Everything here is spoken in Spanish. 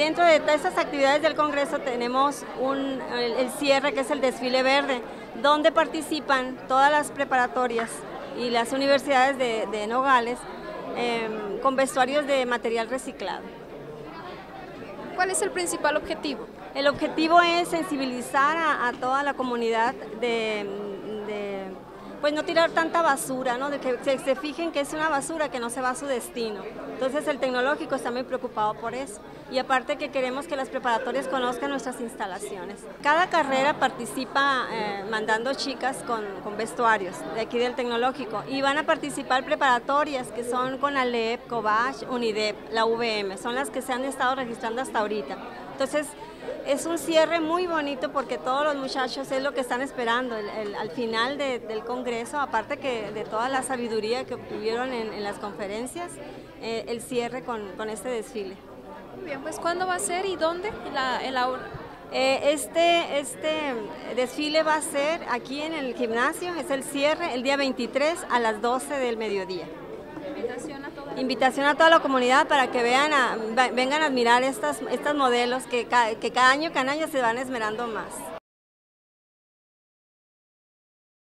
Dentro de todas estas actividades del Congreso tenemos el cierre, que es el desfile verde, donde participan todas las preparatorias y las universidades de Nogales con vestuarios de material reciclado. ¿Cuál es el principal objetivo? El objetivo es sensibilizar a toda la comunidad pues no tirar tanta basura, ¿no? De que se fijen que es una basura que no se va a su destino. Entonces el tecnológico está muy preocupado por eso. Y aparte que queremos que las preparatorias conozcan nuestras instalaciones. Cada carrera participa mandando chicas con vestuarios de aquí del tecnológico y van a participar preparatorias que son CONALEP, COBACH, UNIDEP, la UVM, son las que se han estado registrando hasta ahorita. Entonces es un cierre muy bonito porque todos los muchachos es lo que están esperando al final del Congreso, aparte que de toda la sabiduría que obtuvieron en las conferencias, el cierre con este desfile. Muy bien, pues ¿cuándo va a ser y dónde el aula? Este desfile va a ser aquí en el gimnasio, es el cierre el día 23 a las 12 del mediodía. Invitación a toda la comunidad para que vengan a admirar estas modelos que cada año se van esmerando más.